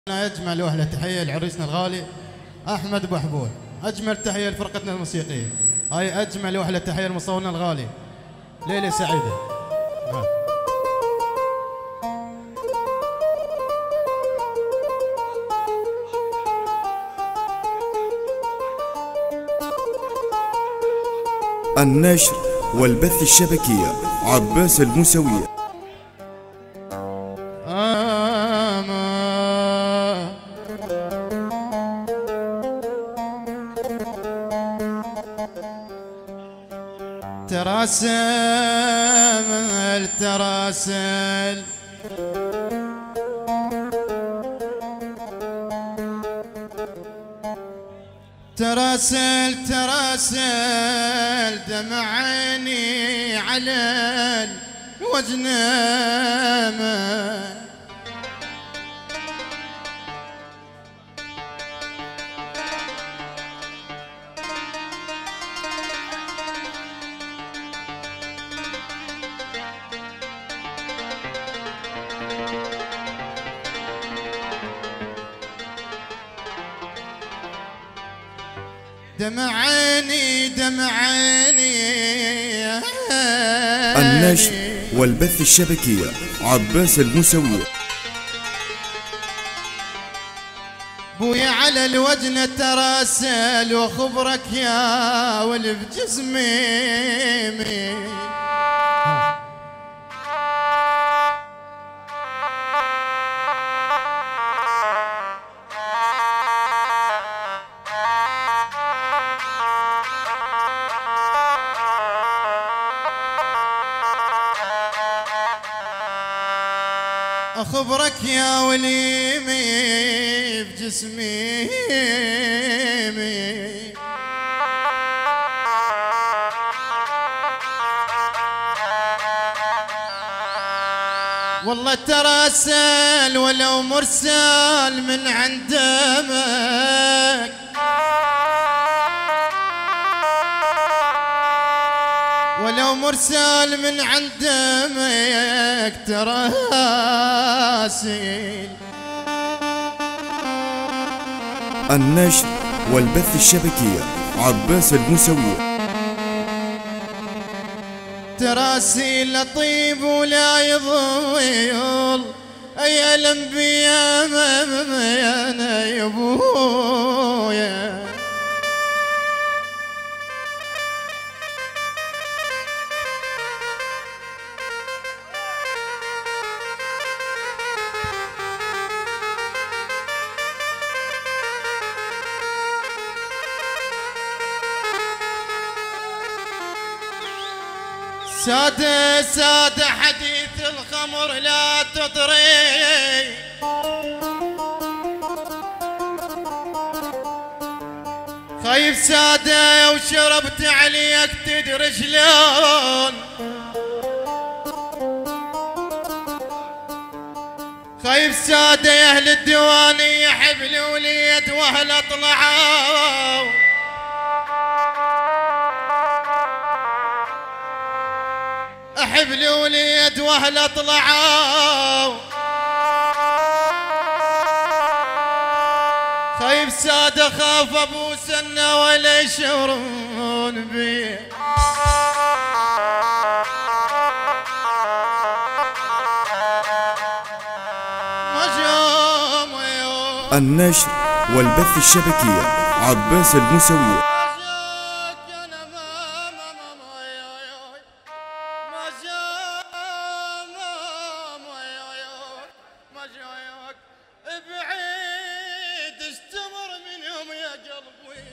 أجمل وأهلا تحية لعريسنا الغالي أحمد أبو حبول. أجمل تحية لفرقتنا الموسيقية. هاي أجمل وأهلا تحية لمصورنا الغالي ليلة سعيدة. النشر والبث الشبكية عباس الموسوية. تراسل تراسل تراسل تراسل دمع عيني على الوجنامة دمع عيني دمع عيني. النشر والبث الشبكية عباس الموسوية. بويا على الوجنة تراسل وخبرك يا ولف جسمي. أخبرك يا وليمي بجسمي. والله تراسل ولو مرسال من عند دمك، ولو مرسال من عند دمك تراسل. النشر والبث الشبكية عباس الموسوية. تراسل لطيب ولا يضيل أي الأنبياء أنا يا أبويا. سادة سادة حديث الخمر لا تطري، خايف سادة وشربت عليك تدري شلون، خايف سادة يا أهل الديوانية حبل وليد وأهل اطلعوا، حبل وليد واهل طلعوا، خايف سادة خاف ابو سنة ولا يشعرون بي. النشر والبث الشبكية عباس الموسوية. ابعيد استمر منهم يا قلبي.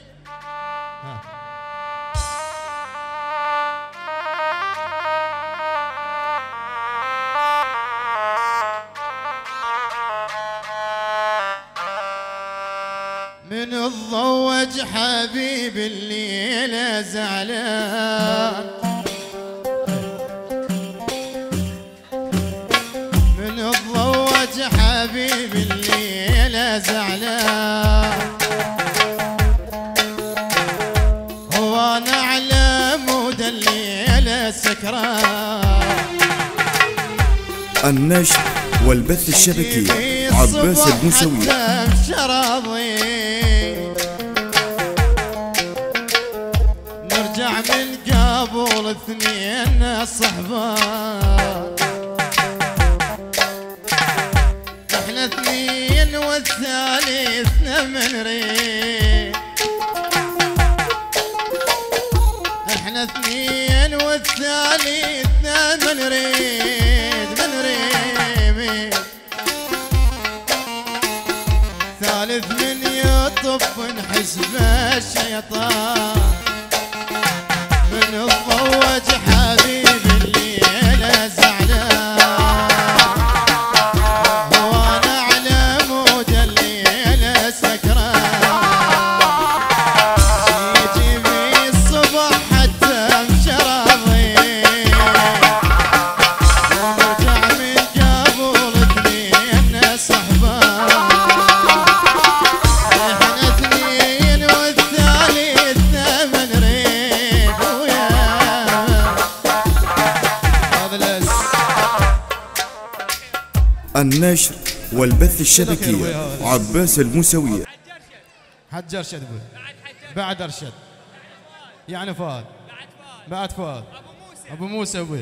من الضوج حبيب الليلة زعلان، حبيب الليلة زعلان، هو أنا على مود الليلة سكران. النشر والبث الشبكي عباس الموسوي. شرابي نرجع من قبل اثنين صحبان، احنا اثنين والثالثنا من ريح، احنا اثنين والثالثنا من ريد من ريمي، ثالث من يطف نحسب الشيطان، من الضوج حبيب الليلة زعلان، وانا على مود الليلة سكران، يجي في الصبح حتى مشربي، ونرجع من قبل اثنين صحبان، احنا اثنين والثالثنا من ريد ويا هذا الاس. النشر والبث الشبكي عباس الموسوي. حج ارشد ابوي، بعد ارشد يعني فؤاد، بعد فؤاد ابو موسى ابوي،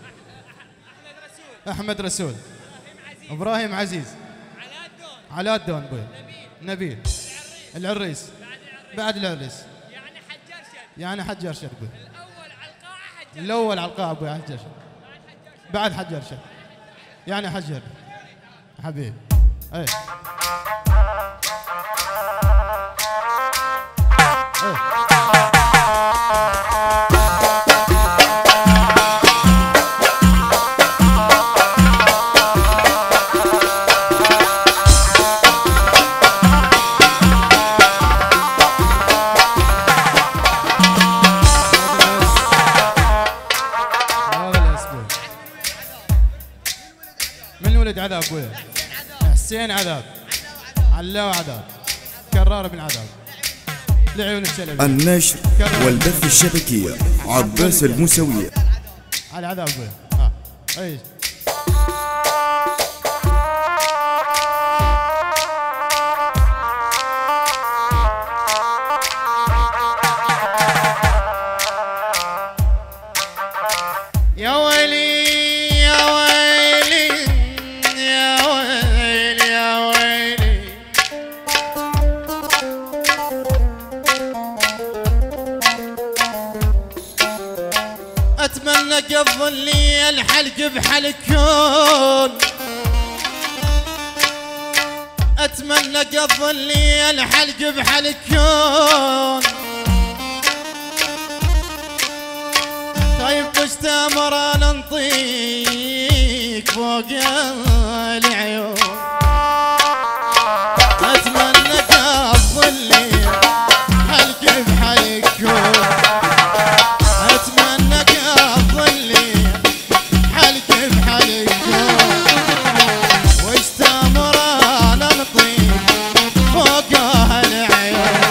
احمد رسول، ابراهيم عزيز، علاء الدون ابوي، نبيل العريس، بعد العريس يعني حج ارشد ابوي، الاول على القاعه ابوي حج ارشد، بعد حج ارشد يعني حج ارشد حبيبي. ايه من ولد عذاب ابويا، حسين عذاب، علاو عذاب، كرار بن عذاب، لعيون الشلبي. النشر والبث الشبكي عباس الموسوي. على عذاب ابويا. اي يا ويلي يا ويلي يا ويلي يا ويلي، اتمنى قضي الليل حلق بحلكون، اتمنى قضي الليل حلق بحلكون، طيب وش تامر انا نطيق فوق العيون، اتمنى قضي الليل حلق بحلكون، اتمنى قضي الليل حلق بحلكون، وش تامر انا نطيق فوق العيون.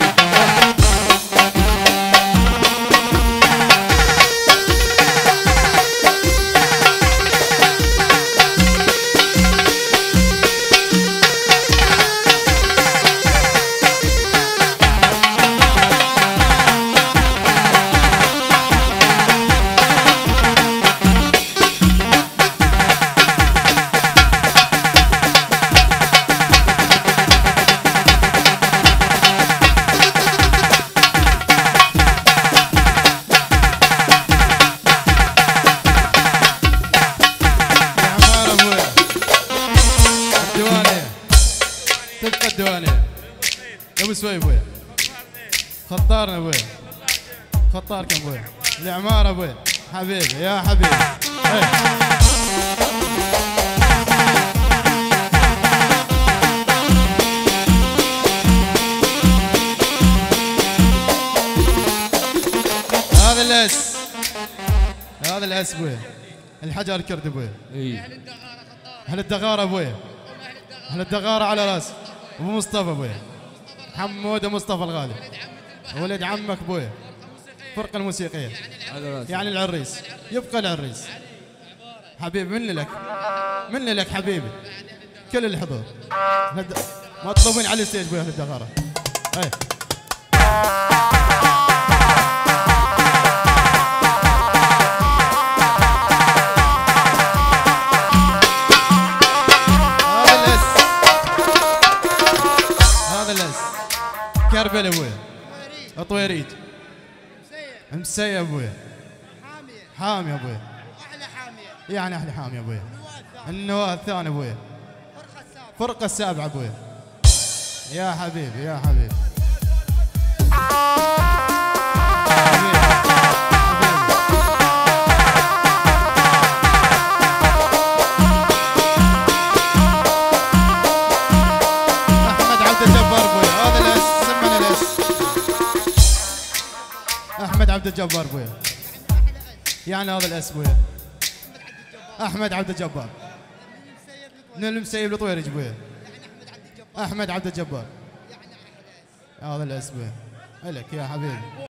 تبقى الديوانية ابو سوي ابويا، خطارنا ابويا، خطار كان ابويا، العمارة ابويا حبيبي يا حبيبي. هذا الاس، هذا الاس ابويا، الحجر الكرد ابويا، اهل الدغارة ابويا، اهل الدغارة على راس ابو مصطفى ابويا، حمود مصطفى الغالي، ولد عمك ابويا، فرقة الموسيقية يعني كل الحضور مطلوبين على الستيج بويا الدغاره. اي هذا الاس كربل ابويا طويريج مسيب ابويا حامي ابويا احلى حاميه يعني احلى حامي ابويا النواه الثاني ابويا فرقه السابعه ابويا يا حبيبي يا حبيبي احمد عبد الجبار بويا يعني هذا الاس بويا احمد عبد الجبار من المسيب لطويرج بويا احمد عبد الجبار هذا الاس بويا الك يا حبيبي.